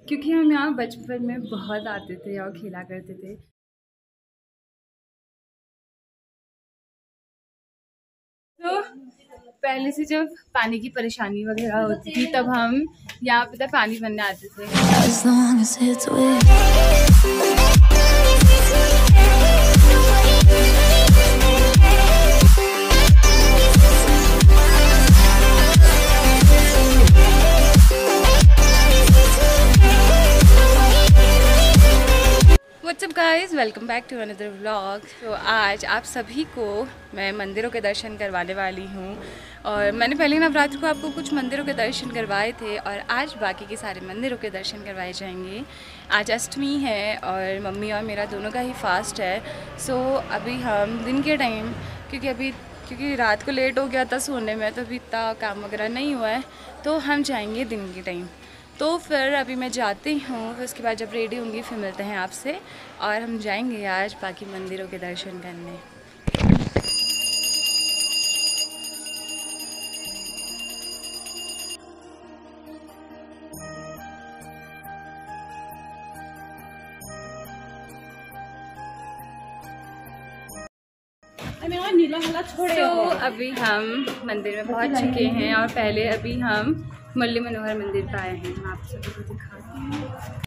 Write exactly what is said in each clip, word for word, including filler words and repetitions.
क्योंकि हम यहाँ बचपन में बहुत आते थे और खेला करते थे। तो पहले से जब पानी की परेशानी वगैरह होती थी तब हम यहाँ पे पानी भरने आते थे। What's up guys, welcome back to another vlog. तो आज आप सभी को मैं मंदिरों के दर्शन करवाने वाली हूँ। और मैंने पहले नवरात्र को आपको कुछ मंदिरों के दर्शन करवाए थे और आज बाकी के सारे मंदिरों के दर्शन करवाए जाएंगे। आज अष्टमी है और मम्मी और मेरा दोनों का ही फास्ट है। सो अभी हम दिन के टाइम, क्योंकि अभी क्योंकि रात को लेट हो गया था सोने में, तो अभी इतना काम वगैरह नहीं हुआ है, तो हम जाएंगे दिन के टाइम। तो फिर अभी मैं जाती हूँ, फिर उसके बाद जब रेडी होंगी फिर मिलते हैं आपसे और हम जाएंगे आज बाकी मंदिरों के दर्शन करने। तो अभी हम मंदिर में पहुँच चुके हैं और पहले अभी हम मुरली मनोहर मंदिर पर आए हैं। मैं आप सभी को दिखाती हूँ।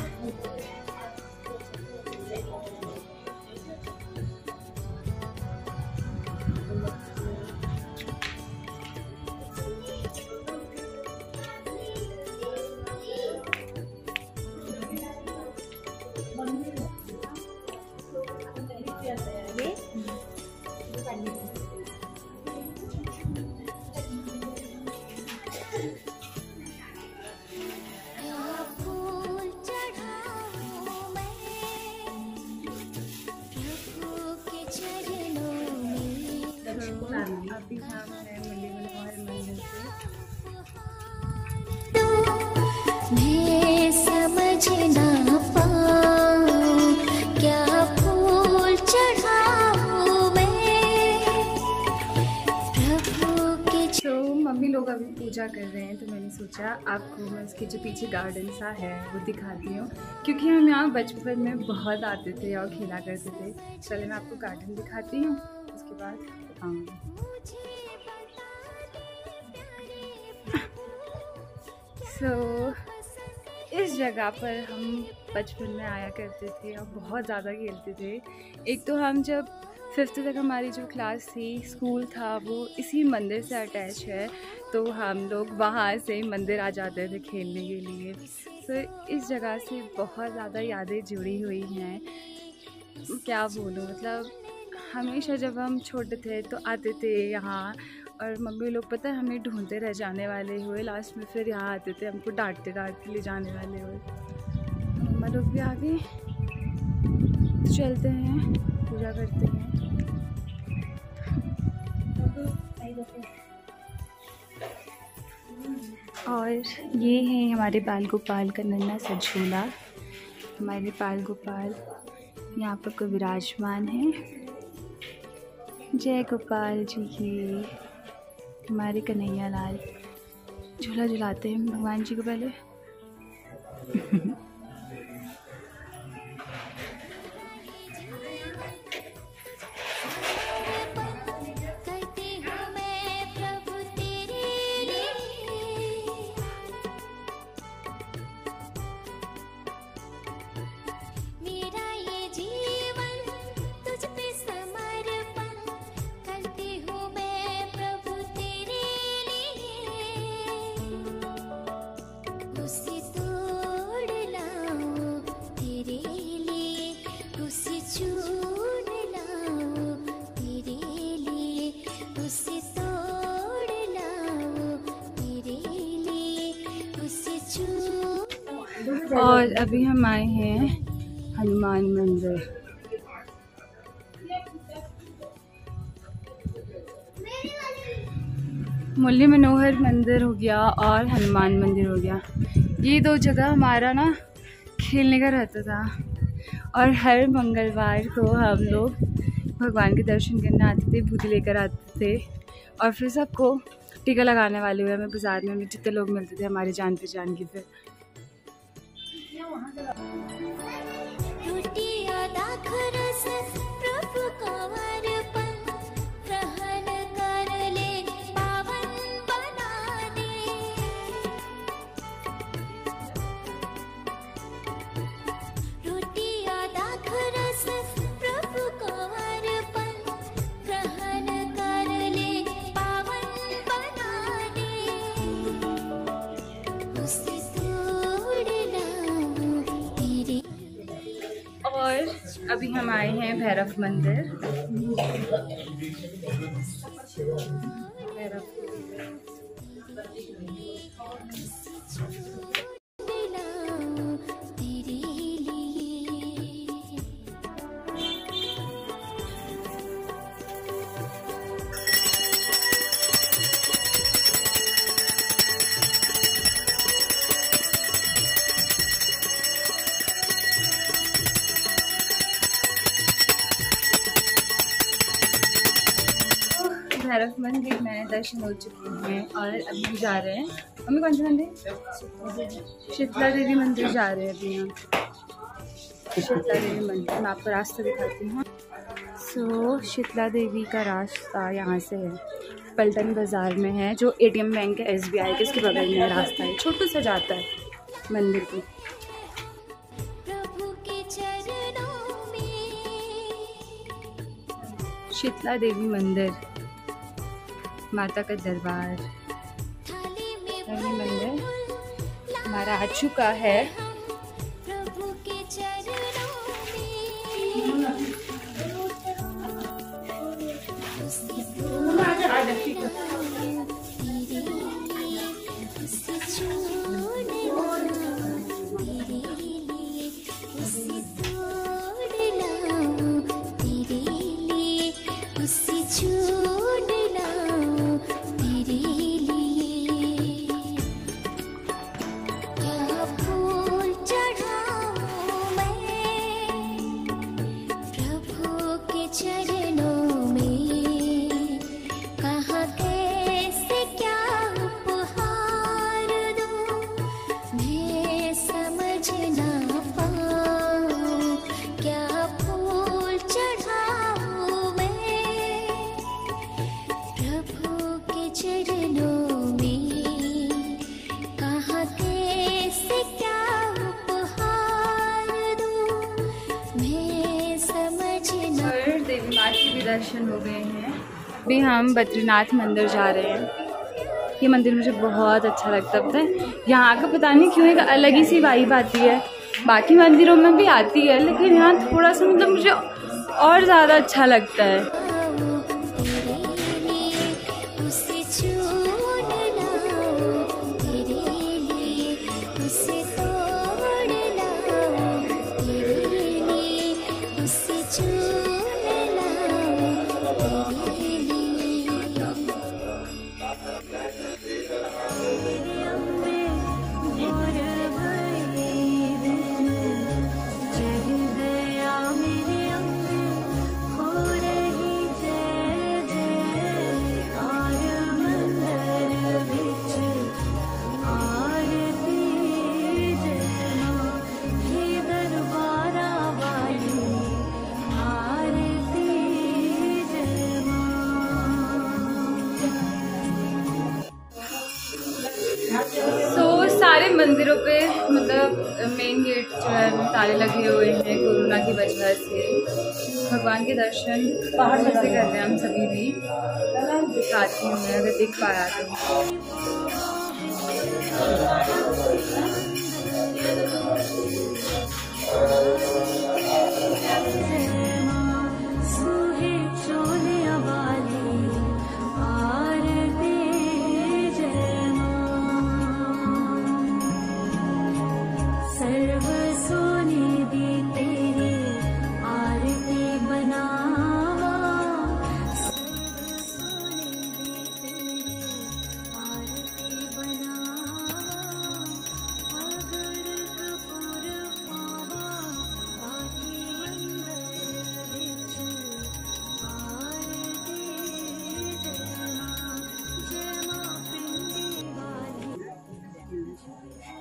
अभी हम हैं मुरली मनोहर मंदिर पे। मैं समझ ना पाऊं क्या फूल चढ़ाऊं मैं प्रभु के। तो मम्मी लोग अभी पूजा कर रहे हैं, तो मैंने सोचा आपको मैं इसके जो पीछे गार्डन सा है वो दिखाती हूँ, क्योंकि हम यहाँ बचपन में बहुत आते थे और खेला करते थे। चलिए मैं आपको गार्डन दिखाती हूँ, उसके बाद दिखाऊँगी। सो so, इस जगह पर हम बचपन में आया करते थे और बहुत ज़्यादा खेलते थे। एक तो हम जब फिफ्थ तक हमारी जो क्लास थी, स्कूल था, वो इसी मंदिर से अटैच है, तो हम लोग वहाँ से मंदिर आ जाते थे खेलने के लिए। सो so, इस जगह से बहुत ज़्यादा यादें जुड़ी हुई हैं। क्या बोलूँ, मतलब हमेशा जब हम छोटे थे तो आते थे यहाँ, और मम्मी लोग पता है हमें ढूंढते रह जाने वाले हुए, लास्ट में फिर यहाँ आते थे, हमको डांटते डांटते ले जाने वाले हुए। मम्मा लोग भी आ गए, चलते हैं पूजा करते हैं। और ये है हमारे बाल गोपाल का नन्हा सा झूला। हमारे बाल गोपाल यहाँ पर को विराजमान है। जय गोपाल जी की। हमारे कन्हैया लाल झूला झुलाते हैं भगवान जी को पहले। और अभी हम आए हैं हनुमान मंदिर। मुरली मनोहर मंदिर हो गया और हनुमान मंदिर हो गया। ये दो जगह हमारा ना खेलने का रहता था और हर मंगलवार को हम लोग भगवान के दर्शन करने आते थे, बूटी लेकर आते थे और फिर सबको टीका लगाने वाले हुए हमें बाज़ार में जितने लोग मिलते थे हमारे जान पहचान के। फिर और अभी हम आए हैं भैरव मंदिर। भैरव भैरव मंदिर में दर्शन हो चुके हैं और अभी हम जा रहे हैं। मम्मी कौन सा मंदिर? शीतला देवी मंदिर जा रहे हैं अभी हम। शीतला देवी मंदिर मैं आपको रास्ता दिखाती हूँ। सो so, शीतला देवी का रास्ता यहाँ से है, पलटन बाज़ार में है, जो एटीएम बैंक है एस बी आई के, इसके बगल में रास्ता है, छोटू सा जाता है मंदिर को। शीतला देवी मंदिर, माता का दरबार। ये मंदिर हमारा आ चुका है। देवी माँ के भी दर्शन हो गए हैं। अभी हम बद्रीनाथ मंदिर जा रहे हैं। ये मंदिर मुझे बहुत अच्छा लगता है। यहाँ का पता नहीं क्यों एक अलग ही सी वाइब आती है। बाकी मंदिरों में भी आती है लेकिन यहाँ थोड़ा सा मतलब मुझे और ज़्यादा अच्छा लगता है। तो सारे मंदिरों पे मतलब मेन गेट जो है ताले लगे हुए हैं कोरोना की वजह से। भगवान के दर्शन बाहर से कर रहे हैं हम सभी भी। दिखाती हूँ मैं अगर दिख पाया तो।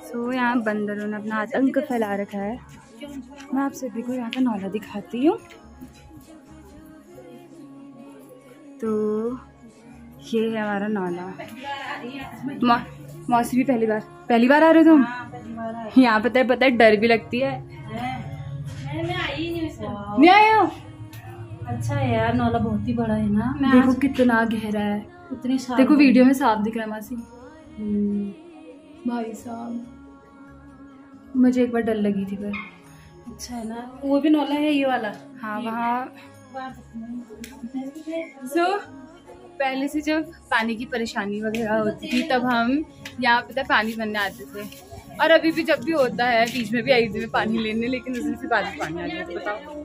सो so, यहाँ बंदरों ने अपना आतंक फैला रखा है। मैं आप सभी को यहाँ का नौला दिखाती हूँ। तो ये है हमारा नौला। मौ, मौसी भी पहली बार पहली बार आ रहे हो तुम? यहाँ पता है पता है डर भी लगती है। नहीं आए हो? अच्छा है यार, नौला बहुत ही बड़ा है ना। मैं देखो कितना गहरा है, इतनी देखो वीडियो में साफ दिख रहा है मासी। भाई साहब मुझे एक बार डर लगी थी पर। अच्छा है ना, वो भी नौला है ये वाला। हाँ वहाँ सो so, पहले से जब पानी की परेशानी वगैरह होती थी तब हम यहाँ पता पानी भरने आते थे, और अभी भी जब भी होता है, बीच में भी आई थी मैं पानी लेने, लेकिन उसमें से बाद में पानी आ गया। बताओ।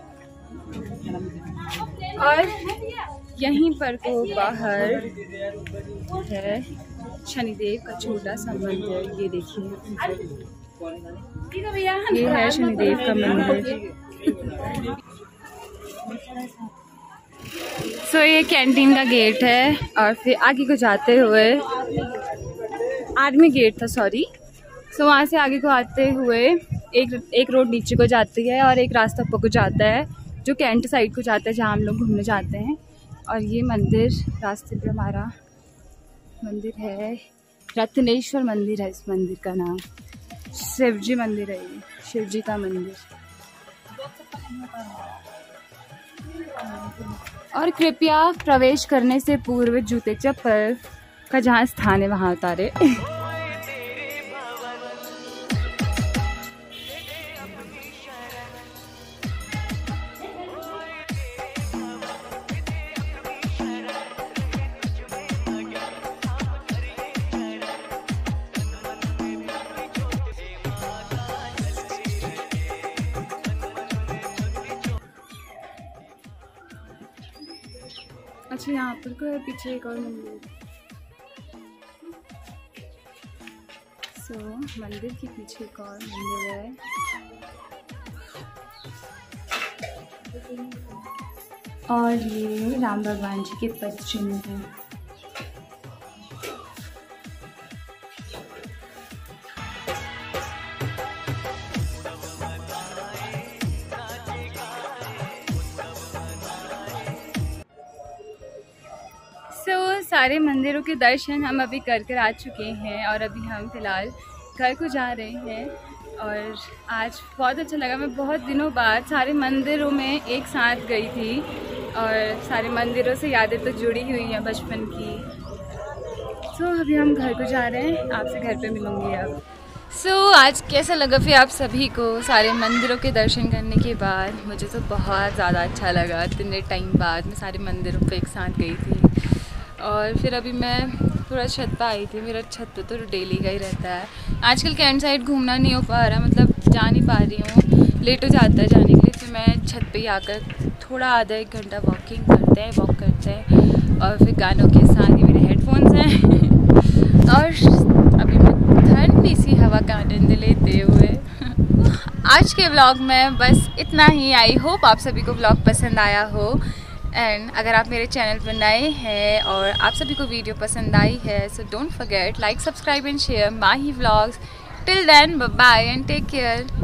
और यहीं पर को बाहर है शनिदेव का छोटा सा मंदिर। ये देखिए, ये है शनिदेव का मंदिर। सो so, ये कैंटीन का गेट है, और फिर आगे को जाते हुए आर्मी गेट था, सॉरी। सो वहाँ से आगे को आते हुए एक एक रोड नीचे को जाती है और एक रास्ता ऊपर को जाता है जो कैंट साइड को जाता है, जहाँ हम लोग घूमने जाते हैं। और ये मंदिर रास्ते पे हमारा मंदिर है, रत्नेश्वर मंदिर है इस मंदिर का नाम। शिव जी मंदिर है ये, शिव जी का मंदिर। और कृपया प्रवेश करने से पूर्व जूते चप्पल का जहाँ स्थान है वहाँ उतारे। अच्छा यहाँ पर कोई पीछे एक और मंदिर। सो so, मंदिर के पीछे एक और मंदिर है। और ये राम भगवान जी के पद चिन्ह हैं। सो so, सारे मंदिरों के दर्शन हम अभी कर कर आ चुके हैं, और अभी हम फ़िलहाल घर को जा रहे हैं। और आज बहुत अच्छा लगा, मैं बहुत दिनों बाद सारे मंदिरों में एक साथ गई थी, और सारे मंदिरों से यादें तो जुड़ी हुई हैं बचपन की। सो so, अभी हम घर को जा रहे हैं, आपसे घर पे मिलूँगी अब। सो so, आज कैसा लगा फिर आप सभी को सारे मंदिरों के दर्शन करने के बाद? मुझे तो बहुत ज़्यादा अच्छा लगा। इतने टाइम बाद मैं सारे मंदिरों पे एक साथ गई थी, और फिर अभी मैं थोड़ा छत पे आई थी। मेरा छत पे तो डेली का ही रहता है। आजकल कैंट साइड घूमना नहीं हो पा रहा, मतलब जा नहीं पा रही हूँ, लेट हो जाता है जाने के लिए। तो मैं छत पे ही आकर थोड़ा आधा एक घंटा वॉकिंग करते हैं वॉक करते हैं और फिर गानों के साथ ही मेरे हेडफोन्स हैं और अभी मैं ठंडी सी हवा का आनंद लेते हुए आज के व्लॉग में बस इतना ही। आई होप आप सभी को व्लॉग पसंद आया हो। एंड अगर आप मेरे चैनल पर नए हैं और आप सभी को वीडियो पसंद आई है, so don't forget like, subscribe and share Mahi vlogs. Till then bye and take care.